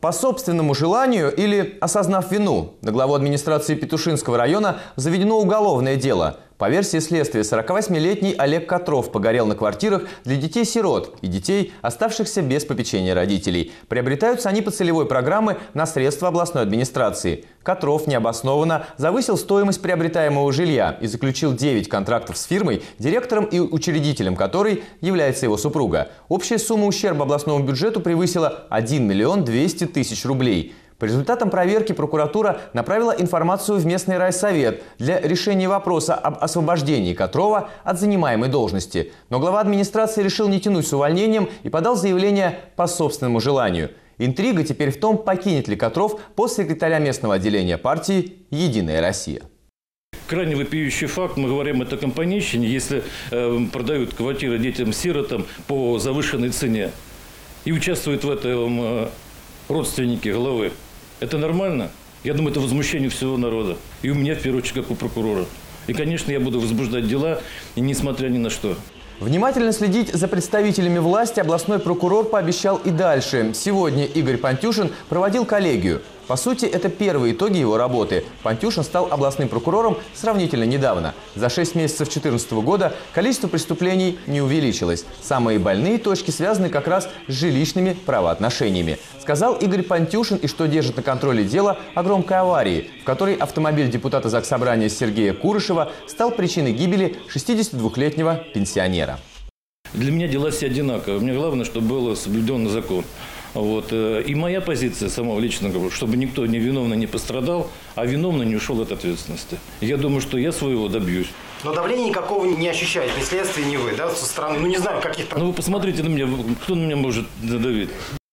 По собственному желанию или осознав вину, на главу администрации Петушинского района заведено уголовное дело. По версии следствия, 48-летний Олег Котров погорел на квартирах для детей-сирот и детей, оставшихся без попечения родителей. Приобретаются они по целевой программе на средства областной администрации. Котров необоснованно завысил стоимость приобретаемого жилья и заключил 9 контрактов с фирмой, директором и учредителем которой является его супруга. Общая сумма ущерба областному бюджету превысила 1 миллион 200 тысяч рублей. По результатам проверки прокуратура направила информацию в местный райсовет для решения вопроса об освобождении Котрова от занимаемой должности. Но глава администрации решил не тянуть с увольнением и подал заявление по собственному желанию. Интрига теперь в том, покинет ли Котров пост секретаря местного отделения партии «Единая Россия». Крайне вопиющий факт, мы говорим, это компанейщине, если продают квартиры детям-сиротам по завышенной цене и участвуют в этом родственники главы. Это нормально? Я думаю, это возмущение всего народа. И у меня, в первую очередь, как у прокурора. И, конечно, я буду возбуждать дела, и несмотря ни на что. Внимательно следить за представителями власти областной прокурор пообещал и дальше. Сегодня Игорь Пантюшин проводил коллегию. По сути, это первые итоги его работы. Пантюшин стал областным прокурором сравнительно недавно. За 6 месяцев 2014 года количество преступлений не увеличилось. Самые больные точки связаны как раз с жилищными правоотношениями. Сказал Игорь Пантюшин, и что держит на контроле дело о громкой аварии, в которой автомобиль депутата Заксобрания Сергея Курышева стал причиной гибели 62-летнего пенсионера. Для меня дела все одинаковые. Мне главное, чтобы был соблюден закон. Вот. И моя позиция, самого личного, чтобы никто невиновно не пострадал, а виновно не ушел от ответственности. Я думаю, что я своего добьюсь. Но давления никакого не ощущаете, ни следствие, ни вы, да, со стороны, ну не знаю, каких-то... Ну вы посмотрите на меня, кто на меня может давить?